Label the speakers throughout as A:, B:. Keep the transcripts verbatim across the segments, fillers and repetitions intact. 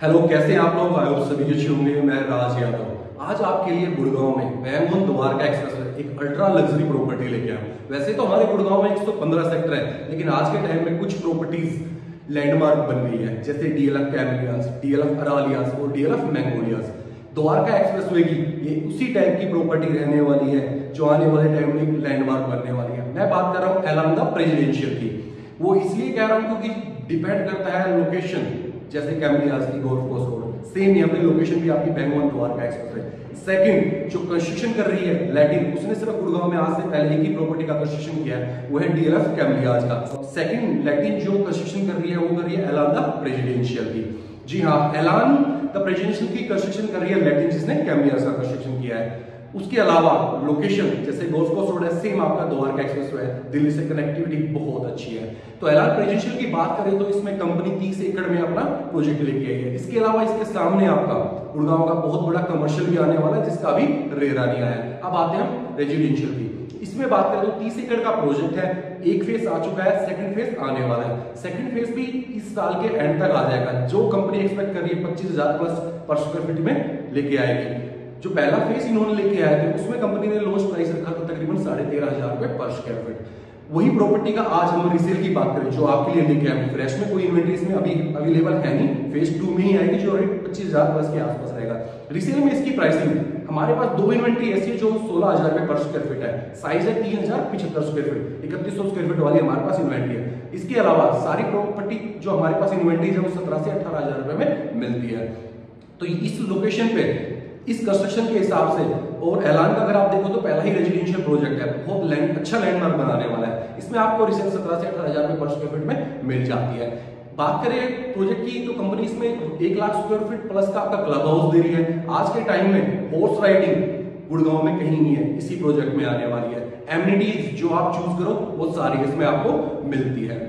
A: Hello, कैसे हैं आप लोग? आई होप सभी अच्छे होंगे। मैं राज यादव आज आपके लिए गुड़गांव में बैंगलोर द्वारका एक्सप्रेस में एक अल्ट्रा लग्जरी प्रॉपर्टी लेके आया हूं। वैसे तो हमारे गुड़गांव में एक सौ पंद्रह सेक्टर है, लेकिन आज के टाइम में कुछ प्रॉपर्टीज लैंडमार्क बन गई है, जैसे डीएलएफ कैमेलियास, डीएलएफ अरालियास और डीएलएफ मैंगोलियास। द्वारका एक्सप्रेसवे की ये उसी टाइप की प्रॉपर्टी रहने वाली है जो आने वाले टाइम में लैंडमार्क बनने वाली है। मैं बात कर रहा हूँ एलांदा प्रेसिडेंशियल की। वो इसलिए कह रहा हूँ क्योंकि डिपेंड करता है लोकेशन, जैसे कैमेलियास की गोल्फ कोर्स रोड, सेम यहाँ पे लोकेशन भी आपकी बैंगलोर द्वारका एक्सप्रेस है। सेकंड, जो कंस्ट्रक्शन कर रही है लैटिन, उसने सिर्फ गुड़गांव में आज से पहले एक ही प्रॉपर्टी का कंस्ट्रक्शन किया है, वो है डीएलएफ कैमेलियास का। सेकंड लैटिन जो कंस्ट्रक्शन कर रही है वो कर रही है एलांदा प्रेसिडेंशियल की। जी हाँ, एलान द प्रेसिडेंशियल की कंस्ट्रक्शन कर रही है लैटिन, जिसने कैमेलियास का कंस्ट्रक्शन किया है। उसके अलावा लोकेशन जैसे गोल्फ कोर्स रोड है, सेम आपका द्वारका एक्सप्रेसवे है, दिल्ली से कनेक्टिविटी बहुत अच्छी है। तो एलान प्रेसिडेंशियल की बात करें तो इसमें कंपनी तीस एकड़ में अपना प्रोजेक्ट लेके आई है। इसके अलावा इसके सामने आपका गुड़गांव का बहुत बड़ा कमर्शियल भी आने वाला है, जिसका अभी रेरा नहीं आया है। अब आते हैं हम रेजिडेंशियल की। इसमें बात करें तो तीस एकड़ का प्रोजेक्ट है, एक फेज आ चुका है, सेकंड फेज आने वाला है। सेकंड फेज भी इस साल के एंड तक आ जाएगा। जो कंपनी एक्सपेक्ट कर रही है पच्चीस हजार प्लस पर स्क्वायर फीट में लेके आएगी। जो पहला फेज इन्होंने लेके आए थे उसमें कंपनी ने लॉन्च प्राइस रखा था तकरीबन साढ़े तेरह हजार रुपए पर स्क्वायर फीट। वही प्रॉपर्टी का आज हम रिसेल की बात करें जो आपके लिए लेके आए, फ्रेश में कोई इन्वेंट्री इसमें अभी अवेलेबल है नहीं, फेज टू में ही आएगी जो पच्चीस हजार प्लस के आसपास रहेगा। रिसेल में इसकी प्राइसिंग हमारे पास दो इन्वेंट्री ऐसी है जो सोलह हजार रुपए पर स्क्वायर फीट है, साइज है तीन हजार पिछहत्तर स्क्वायर फीट, इकतीस सौ स्क्वायर फीट वाली हमारे पास इन्वेंट्री है। इसके अलावा सारी प्रॉपर्टी जो हमारे पास इन्वेंट्री है वो सत्रह से अठारह हजार रुपए में मिलती है। तो इस लोकेशन पे इस कंस्ट्रक्शन के हिसाब से और ऐलान का अगर आप देखो तो पहला ही रेजिडेंशियल प्रोजेक्ट है, बहुत लैंड अच्छा लैंडमार्क बनाने वाला है। इसमें आपको रिसेल सत्रह से अठारह हजार पर स्क्वायर फीट में मिल जाती है। बात करें प्रोजेक्ट की तो कंपनी इसमें एक लाख स्क्वायर फीट प्लस का आपका क्लब हाउस दे रही है। आज के टाइम में हॉर्स राइडिंग गुड़गांव में कहीं नहीं है, इसी प्रोजेक्ट में आने वाली है। एमिनिटीज जो आप चूज करो वो सारी इसमें आपको मिलती है।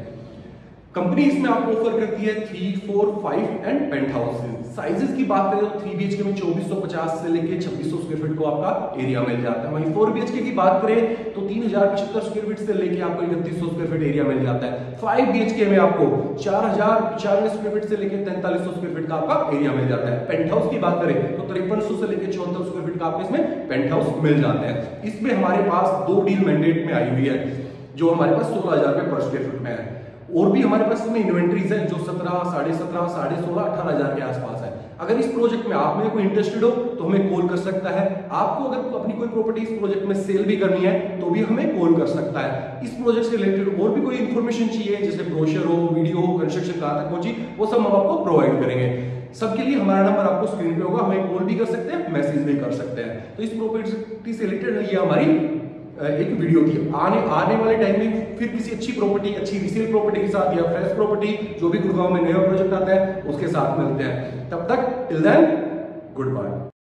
A: कंपनी इसमें आपको ऑफर करती है three four five and penthouses. Sizes की बात करें तो थ्री बीएचके में चौबीस सौ पचास से लेके छब्बीस सौ स्क्वायर फीट को आपका एरिया मिल जाता है। वहीं फोर बीएचके की बात करें तो तीन हजार पचहत्तर स्क्वायर फीट से लेके आपको इकतीस सौ स्क्वायर फीट एरिया मिल जाता है। फाइव बीएचके में आपको चार हजार पचानवे स्क्वायर फीट से लेके तैंतालीस सौ स्क्वायर फीट का आपका एरिया मिल जाता है। पेंट हाउस की बात करें तो तिरपन सौ से लेकर चौहत्तर स्क्वायर फीट का आपको इसमें पेंट हाउस मिल जाता है। इसमें हमारे पास दो डील मैंडेट में आई हुई है जो हमारे पास सोलह हजार रुपए पर स्क्वायर फीट में है, और भी हमारे पास इसमें इन्वेंट्रीज है जो सत्रह साढ़े सत्रह साढ़े सोलह अठारह हजार के आसपास है। अगर इस प्रोजेक्ट में आप में कोई इंटरेस्टेड हो तो हमें कॉल कर सकता है। आपको अगर अपनी कोई प्रॉपर्टी इस प्रोजेक्ट में सेल भी करनी है तो भी हमें कॉल कर सकता है। इस प्रोजेक्ट से रिलेटेड और भी कोई इन्फॉर्मेशन चाहिए, जैसे ब्रोशर हो, वीडियो हो, कंस्ट्रक्शन कहां तक पहुंची, वो सब हम आपको प्रोवाइड करेंगे। सबके लिए हमारा नंबर आपको स्क्रीन पे होगा, हमें कॉल भी कर सकते हैं, मैसेज भी कर सकते हैं। तो इस प्रॉपर्टी से रिलेटेड ये हमारी एक वीडियो थी। आने आने वाले टाइम में फिर किसी अच्छी प्रॉपर्टी, अच्छी रीसेल प्रॉपर्टी के साथ या फ्रेश प्रॉपर्टी जो भी गुड़गांव में नया प्रोजेक्ट आता है उसके साथ मिलते हैं। तब तक टिल देन गुड बाय।